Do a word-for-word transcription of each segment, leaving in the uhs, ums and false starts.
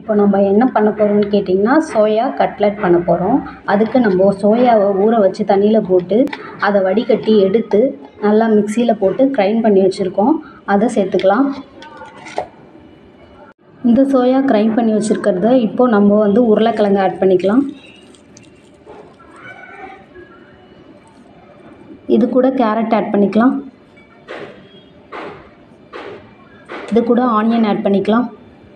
இப்போ நம்ம என்ன பண்ண போகிறோம்னு கேட்டிங்கன்னா சோயா கட்லட் பண்ண போகிறோம். அதுக்கு நம்ம சோயாவை ஊற வச்சு தண்ணியில் போட்டு அதை வடிகட்டி எடுத்து நல்லா மிக்சியில் போட்டு கிரைண்ட் பண்ணி வச்சுருக்கோம். அதை சேர்த்துக்கலாம். இந்த சோயா கிரைண்ட் பண்ணி வச்சுருக்கிறத இப்போ நம்ம வந்து உருளைக்கிழங்கு ஆட் பண்ணிக்கலாம். இது கூட கேரட் ஆட் பண்ணிக்கலாம். இது கூட ஆனியன் ஆட் பண்ணிக்கலாம்.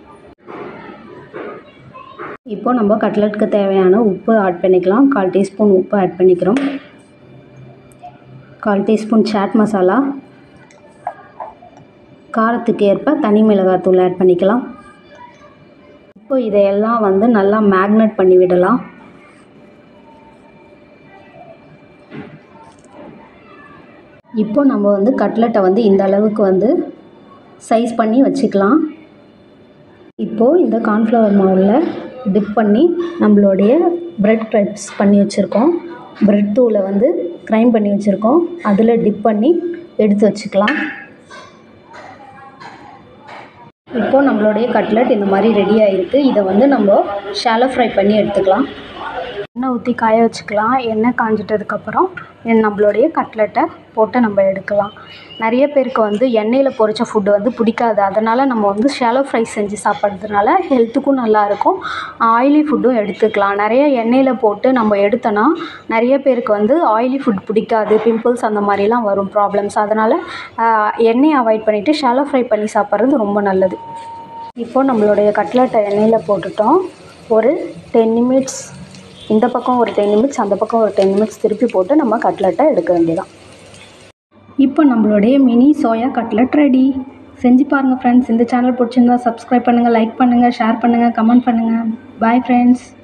இப்போ நம்ம கட்லெட்டுக்கு தேவையான உப்பு ஆட் பண்ணிக்கலாம். கால் டீஸ்பூன் உப்பு ஆட் பண்ணிக்கிறோம். கால் டீஸ்பூன் சாட் மசாலா, காரத்துக்கு ஏற்ப தனி மிளகாத்தூள் ஆட் பண்ணிக்கலாம். இப்போ இதையெல்லாம் வந்து நல்லா மேக்னேட் பண்ணி விடலாம். இப்போ நம்ம வந்து கட்லெட்டை வந்து இந்த அளவுக்கு வந்து சைஸ் பண்ணி வச்சுக்கலாம். இப்போது இந்த கார்ன்ஃப்ளவர் மாவில் டிப் பண்ணி நம்மளுடைய ப்ரெட் க்ரப்ஸ் பண்ணி வச்சுருக்கோம். ப்ரெட் தூளை வந்து கிரைண்ட் பண்ணி வச்சுருக்கோம். அதில் டிப் பண்ணி எடுத்து வச்சுக்கலாம். இப்போது நம்மளுடைய கட்லெட் இந்த மாதிரி ரெடி ஆகிருக்கு. இதை வந்து நம்ம ஷாலோ ஃப்ரை பண்ணி எடுத்துக்கலாம். எண்ணெய் ஊற்றி காய வச்சுக்கலாம். எண்ணெய் காஞ்சிட்டதுக்கப்புறம் நம்மளுடைய கட்லெட்டை போட்டு நம்ம எடுக்கலாம். நிறைய பேருக்கு வந்து எண்ணெயில் பொரித்த ஃபுட்டு வந்து பிடிக்காது. அதனால் நம்ம வந்து ஷாலோ ஃப்ரை செஞ்சு சாப்பிட்றதுனால ஹெல்த்துக்கும் நல்லாயிருக்கும். ஆயிலி ஃபுட்டும் எடுத்துக்கலாம். நிறைய எண்ணெயில் போட்டு நம்ம எடுத்தோன்னா நிறைய பேருக்கு வந்து ஆயிலி ஃபுட் பிடிக்காது. பிம்பிள்ஸ் அந்த மாதிரிலாம் வரும் ப்ராப்ளம்ஸ். அதனால் எண்ணெயை அவாய்ட் பண்ணிவிட்டு ஷாலோ ஃப்ரை பண்ணி சாப்பிட்றது ரொம்ப நல்லது. இப்போது நம்மளுடைய கட்லெட்டை எண்ணெயில் போட்டுட்டோம். ஒரு டென் நிமிட்ஸ் இந்த பக்கம் ஒரு டென் நிமிட்ஸ் அந்த பக்கம் ஒரு டென் நிமிட்ஸ் திருப்பி போட்டு நம்ம கட்லெட்டை எடுக்க வேண்டியதான். இப்போ நம்மளுடைய மினி சோயா கட்லெட் ரெடி. செஞ்சு பாருங்கள் ஃப்ரெண்ட்ஸ். இந்த சேனல் பிடிச்சிருந்தா சப்ஸ்கிரைப் பண்ணுங்கள், லைக் பண்ணுங்கள், ஷேர் பண்ணுங்கள், கமெண்ட் பண்ணுங்கள். Bye friends.